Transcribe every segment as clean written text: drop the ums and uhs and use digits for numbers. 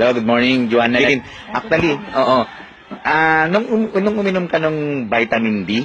Hello, good morning, Joanna. Actually, oo. Nung uminom ka ng vitamin D,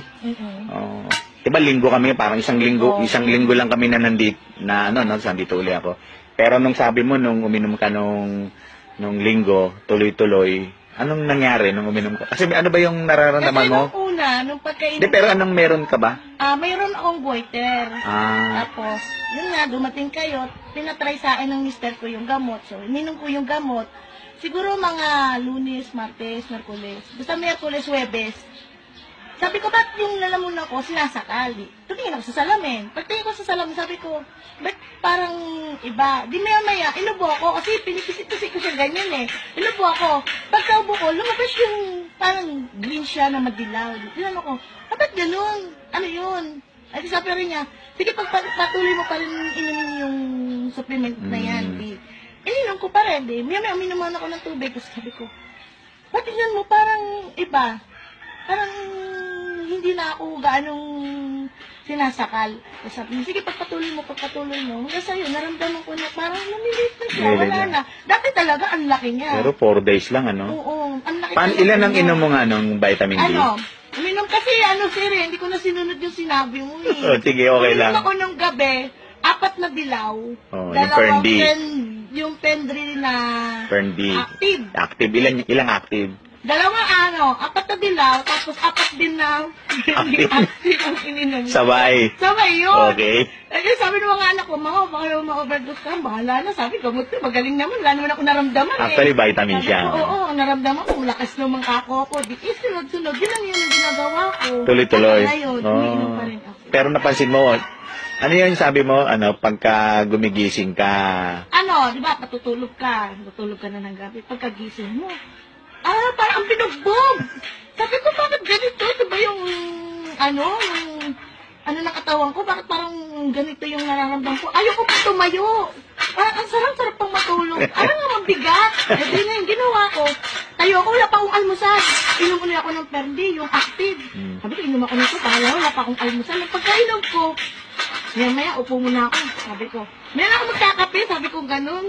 diba linggo kami, parang isang linggo lang kami na nandito uli ako. Pero nung sabi mo, nung uminom ka nung linggo, tuloy-tuloy, anong nangyari nung uminom ka? Kasi ano ba yung nararamdaman mo? Kasi nung pagkainom... Di, pero anong meron ka ba? Mayroon akong goiter. Tapos, yun nga, dumating kayo, pinatry sa akin ng mister ko yung gamot. So, ininom ko yung gamot. Siguro mga Lunes, Martes, Merkules. Basta Merkules, Huwebes. Sabi ko, ba't yung lalamunan ko sinasakali? Tumingin ako sa salamin. Pagtingin ko sa salamin, sabi ko, ba't parang iba? Di maya-maya, inubo ako. Kasi pinipisit-pisit ko siya ganyan eh. Inubo ako. Pagkaubo ko, lumabas yung parang green siya na madilaw. Tinanong ko, ba't ganun? Ano yun? Ay, sabi rin niya, sige, patuloy mo pa rin inumin yung supplement na yan. Ininom ko pa rin. Maya-maya, uminuman ako ng tubig. Tapos sabi ko, ba't tingnan mo parang iba? Parang hindi na ako gaanong sinasakal. So, sabi niya, sige, pagpatuloy mo. Hanggang sa'yo, naramdaman ko na parang lumilit na siya, wala na. Dati talaga, ang laki niya. Pero 4 days lang, ano? Oo, ang laki Ilan ang inom mo nga ng vitamin D? Uminom kasi, sir, hindi ko na sinunod yung sinabi mo eh. Oh, sige, okay lang. Uminom ako ng gabi, 4 na dilaw. Oh, yung Fern D. Yung Pendri na Fern D. active. Ilang active? 2 4 na dilaw, tapos 4 din na active ang ininom. Sabay yun. Okay. Eh, sabi ng mga anak ko, baka naman ma-overdose ka, bahala na. Sabi, gamot ko, magaling naman. Wala naman ako naramdaman Actually, vitamin siya. Oo, naramdaman ko, lakas naman kako ko. Di, sunod-sunod, yun lang yun ang ginagawa ko. Tuloy-tuloy. Umiinom pa rin ako. Pero napansin mo, ano yun sabi mo, pagka gumigising ka? Di ba, natutulog ka na ng gabi. Pagkagising mo, parang ang binugbog. Sabi ko, bakit ganito? Diba yung, ng katawan ko? Bakit parang ganito yung nararamdaman ko? Ayoko pa tumayo. Parang ang sarap pang matulog. Parang nga mabigat. Di na yung ginawa ko. Tayo ako, wala pa akong almusal. Inom ulit ako ng Perdi, yung active. Sabi ko, inom ako nito, parang wala pa akong almusal. Pagkainom ko, maya, upo muna ako. Sabi ko, maya ako magkakape. Sabi ko, ganun.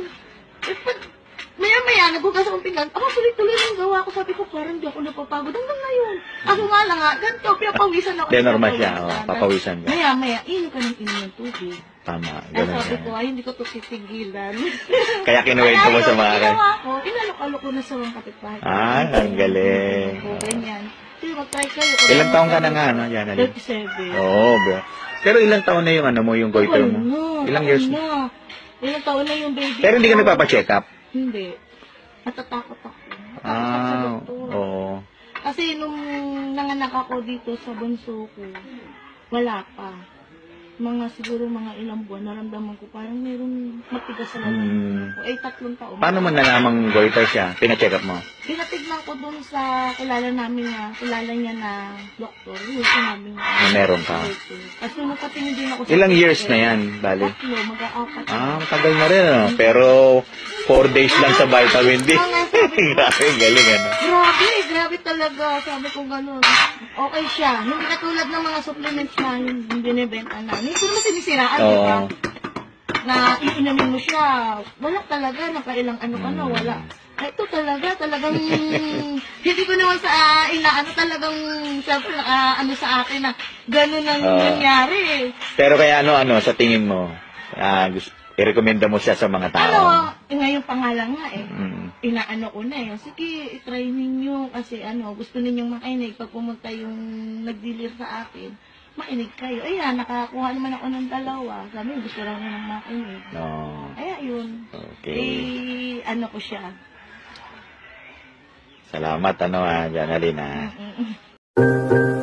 Maya, nagbugas akong pinggan. Tuloy-tuloy yung gawa ko. Sabi ko, parang di ako napapagod. Hanggang ngayon. Nga lang ganito, pinapawisan ako. Normal siya, papawisan ka. Maya, inom ka ng tubig. Tama, ganun Sabi ko, hindi ko ito titigilan. Kaya kinuwento mo sa mga ginawa ko, inalok-alok ko na sa mga kapitbahay. Ang galing. Ganyan. Sige, mag-try kayo. Ilang taong ka na nga, Jana? 37. Oo, bro. Pero ilang taon na yung yung goiter mo? Ilang years na? Ilang taon na yung baby. Pero hindi ka nagpapacheck up? Hindi. Natatakot ako. Oo. Kasi nung nanganak ako dito sa bunso ko, wala pa. Siguro mga ilang buwan, naramdaman ko parang mayroong matigas sa lalamunan ko. 3 taon. Paano mo nalamang goiter siya? Pina-check up mo? Pinatignan ko dun sa kilala niya na doktor. Yung sinabi niya. Meron ka? Kasi nung patingin din ako sa... Ilang years na yan, bali? 3, mag-a-4. Matagal na rin, Pero 4 days lang sa vitamin D. Grabe, galing, Grabe talaga. Sabi ko gano'n. Okay siya. Hindi katulad ng mga supplements na yung binibenta na. Hindi ko naman sinisiraan, di ba? Na iinamin mo siya. Wala talaga. Nakailang ka na, wala. Ito talagang hindi ko naman sa talagang siyempre sa akin na gano'n ang nangyari. Pero kaya sa tingin mo, i-recommenda mo siya sa mga tao? Ngayong pangalan nga inaano ko na sige, i-try ninyo kasi gusto ninyong makinig pag pumunta yung nag-dealer sa akin. Mainig kayo. Ayan, nakakuha naman ako ng 2. Sabi, gusto lang naman makinig. Kaya yun. Okay. Ko siya. Salamat, Janalyn,